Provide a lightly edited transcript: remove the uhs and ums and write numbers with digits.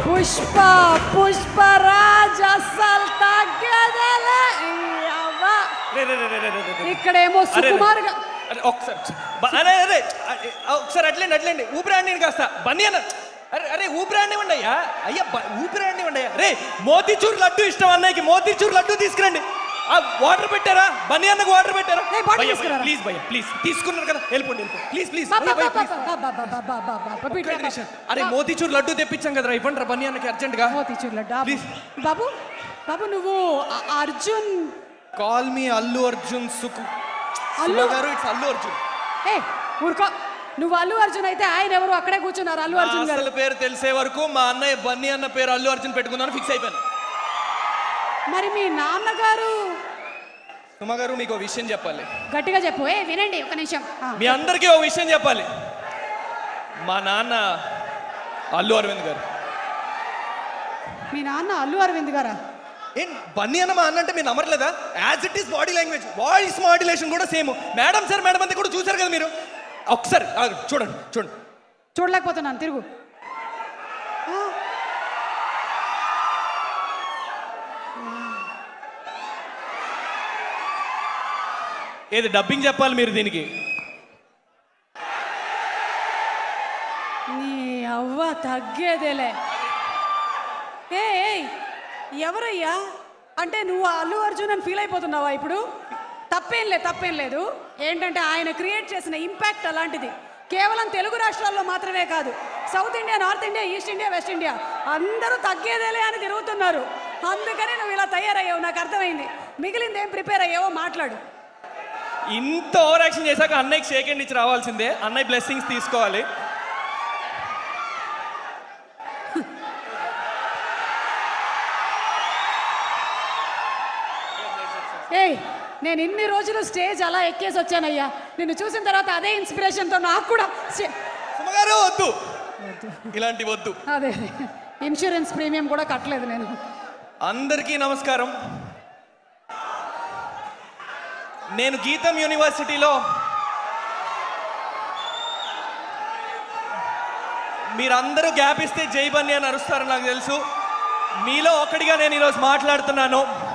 పుష్ప పుష్పరాజ్ అస్సలు తగ్గేదేలే. ఇక్కడేమో సుకుమార్ ఒకసారి అట్లేండి ఊపిరాండి కాస్త బన్నీ అన్న. అరే ఊపిరాండివ్వండి అయ్యా. ఊపిరాండివ్వండి అయ్యా. రే మోతీచూర్ లడ్డు ఇష్టం అన్నయ్యకి, మోతీచూర్ లడ్డు తీసుకురండి. వాటర్ పెట్టారా? బన్నీ అన్నకు వాటర్ పెట్టారా? ప్లీజ్ భయ్య ప్లీజ్, తీసుకున్నారు కదా వెళ్ళిపోండి ప్లీజ్ ప్లీజ్. అరే మోతీచూర్ లడ్డు తెప్పించాం కదా, ఇవ్వండి రా బన్నీ అన్నకి అర్జెంట్ గా మోతీచూర్ లడ్డు. బాబు బాబు నువ్వు అర్జున్. Call me Allu Arjun. అల్లు గారు, ఇట్స్ అల్లు అర్జున్. ఊరుకో, నువ్వు అల్లు అర్జున్ అయితే ఆయన ఎవరు అక్కడే కూర్చున్నారు. అల్లు అర్జున్ గారు అసలు పేరు తెలిసే వరకు మా అన్నయ్య బన్నీ అన్న పేరు అల్లు అర్జున్ పెట్టుకుందామని ఫిక్స్ అయిపోయాను. మరి మీ నాన్నగారు? సుమ గారు మీకు ఒక విషయం చెప్పాలి. గట్టిగా చెప్పు. వినండి ఒక నిమిషం. మీ అందరికీ ఒక విషయం చెప్పాలి. మా నాన్న అల్లు అరవింద్ గారు. మీ నాన్న అల్లు అరవింద్ గారా? ఏం బన్నీ అన్న మా అన్న అంటే మీరు నమ్మట్లేదా? As it is body language, voice modulation కూడా సేమ్. మేడం సార్ మేడం అంతా కూడా చూసారు కదా మీరు. ఒకసారి చూడండి. చూడలేకపోతున్నాను, తిరుగు. ఏది డబ్బింగ్ చెప్పాలి మీరు దీనికి. నీ అవ్వ తగ్గేదేలే. ఎవరయ్యా? అంటే నువ్వు అల్లు అర్జున్ అని ఫీల్ అయిపోతున్నావా ఇప్పుడు? తప్పేం లేదు. ఏంటంటే ఆయన క్రియేట్ చేసిన ఇంపాక్ట్ అలాంటిది. కేవలం తెలుగు రాష్ట్రాల్లో మాత్రమే కాదు, South India, North India, East India, West India అందరూ తగ్గేదేలే అని తిరుగుతున్నారు. అందుకని నువ్వు ఇలా తయారయ్యావు, నాకు అర్థమైంది. మిగిలింది ఏం ప్రిపేర్ అయ్యావో మాట్లాడు. ఇంత ఓవర్ యాక్షన్ చేశాక అన్నయ్యకి షేక్ హ్యాండ్ ఇచ్చి రావాల్సిందే. అన్నయ్య బ్లెస్సింగ్స్ తీసుకోవాలి. నేను ఇన్ని రోజులు స్టేజ్ అలా ఎక్కేసి వచ్చానయ్యా. నిన్ను చూసిన తర్వాత అదే ఇన్స్పిరేషన్తో నాకు కూడా సుమగారు వద్దు, ఇలాంటి వద్దు. అదే ఇన్సూరెన్స్ ప్రీమియం కూడా కట్టలేదు నేను. అందరికీ నమస్కారం. నేను గీతం యూనివర్సిటీలో మీరందరూ గ్యాప్ ఇస్తే జై బన్నీ అని అరుస్తారని నాకు తెలుసు. మీలో ఒక్కడిగా నేను ఈరోజు మాట్లాడుతున్నాను.